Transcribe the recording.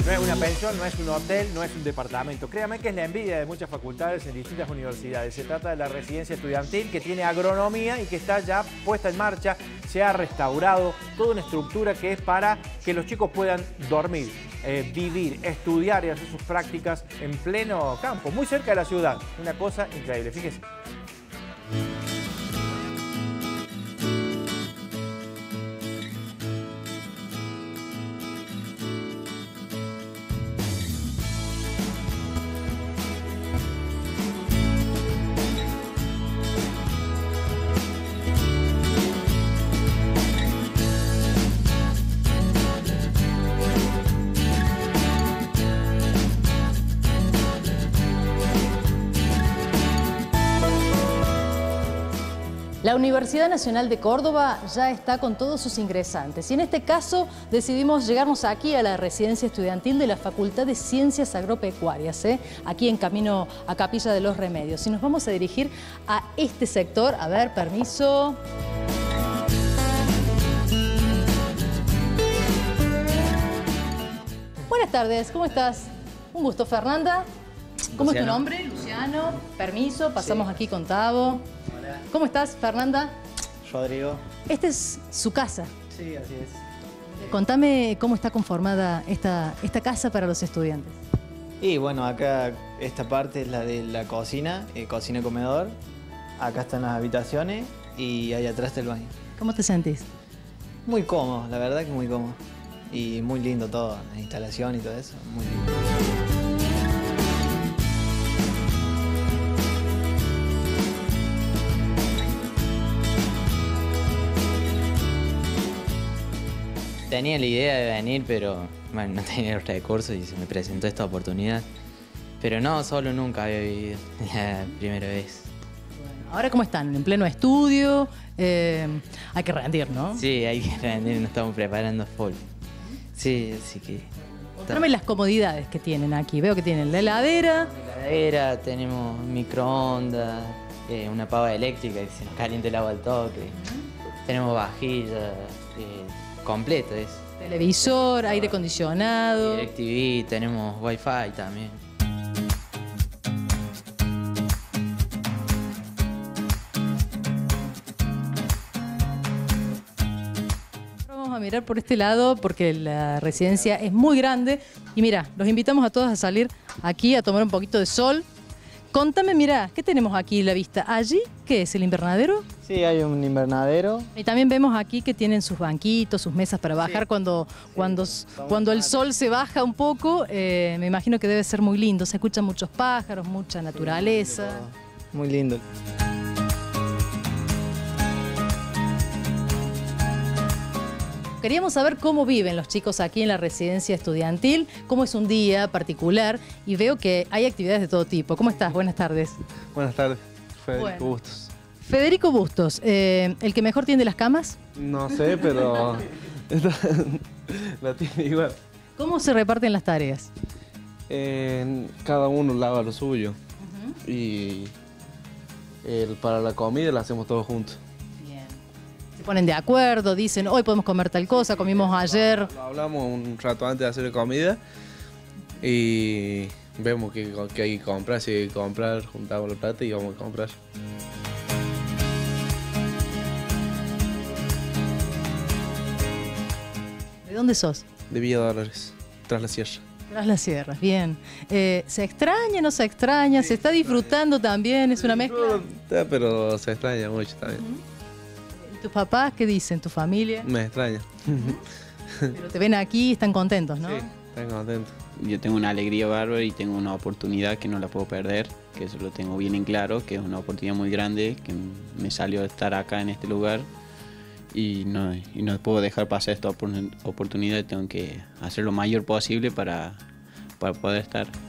No es una pensión, no es un hotel, no es un departamento. Créame que es la envidia de muchas facultades en distintas universidades. Se trata de la residencia estudiantil que tiene agronomía y que está ya puesta en marcha. Se ha restaurado toda una estructura que es para que los chicos puedan dormir, vivir, estudiar y hacer sus prácticas en pleno campo, muy cerca de la ciudad. Una cosa increíble, fíjese. La Universidad Nacional de Córdoba ya está con todos sus ingresantes y en este caso decidimos llegarnos aquí a la residencia estudiantil de la Facultad de Ciencias Agropecuarias, aquí en camino a Capilla de los Remedios. Y nos vamos a dirigir a este sector. A ver, permiso. Buenas tardes, ¿cómo estás? Un gusto, Fernanda. ¿Cómo es tu nombre? Luciano. Permiso, pasamos aquí con Tavo. ¿Cómo estás, Fernanda? Rodrigo. Esta es su casa. Sí, así es. Contame cómo está conformada esta casa para los estudiantes. Y bueno, acá esta parte es la de la cocina, cocina-comedor. Acá están las habitaciones y ahí atrás está el baño. ¿Cómo te sentís? Muy cómodo, la verdad que muy cómodo. Y muy lindo todo, la instalación y todo eso, muy lindo. Tenía la idea de venir, pero bueno, no tenía los recursos y se me presentó esta oportunidad. Pero no, solo nunca había vivido, la primera vez. Bueno, ahora cómo están, en pleno estudio, hay que rendir, ¿no? Sí, hay que rendir, nos estamos preparando full. Sí, así que... Contame las comodidades que tienen aquí. Veo que tienen la heladera. La heladera, tenemos microondas, una pava eléctrica que se nos calienta el agua al toque. Tenemos vajillas, completo es. Televisor, aire acondicionado. DirecTV, tenemos Wi-Fi también. Vamos a mirar por este lado porque la residencia es muy grande. Y mira, los invitamos a todos a salir aquí a tomar un poquito de sol. Contame, mira, ¿qué tenemos aquí a la vista? ¿Allí qué es, el invernadero? Sí, hay un invernadero. Y también vemos aquí que tienen sus banquitos, sus mesas para bajar cuando el sol se baja un poco. Me imagino que debe ser muy lindo. Se escuchan muchos pájaros, mucha naturaleza. Muy lindo. Queríamos saber cómo viven los chicos aquí en la residencia estudiantil, cómo es un día particular y veo que hay actividades de todo tipo. ¿Cómo estás? Buenas tardes. Buenas tardes, Federico Bueno. Bustos. Federico Bustos, ¿el que mejor tiende las camas? No sé, pero la tiene igual. ¿Cómo se reparten las tareas? Cada uno lava lo suyo. Y para la comida la hacemos todos juntos. Bien. Se ponen de acuerdo, dicen, hoy podemos comer tal cosa, comimos ayer. Lo hablamos un rato antes de hacer la comida y vemos qué hay que comprar, si hay que comprar, juntamos la plata y vamos a comprar. ¿De dónde sos? De Villa Dolores, tras la sierra. Tras las sierras, bien. ¿Se extraña, no se extraña? ¿Se está disfrutando también? ¿Es una mezcla? Pero se extraña mucho también. ¿Y tus papás qué dicen? ¿Tu familia? Me extraña. Pero te ven aquí y están contentos, ¿no? Sí, están contentos. Yo tengo una alegría bárbara y tengo una oportunidad que no la puedo perder, que eso lo tengo bien en claro, que es una oportunidad muy grande, que me salió de estar acá en este lugar y no puedo dejar pasar esta oportunidad, tengo que hacer lo mayor posible para poder estar.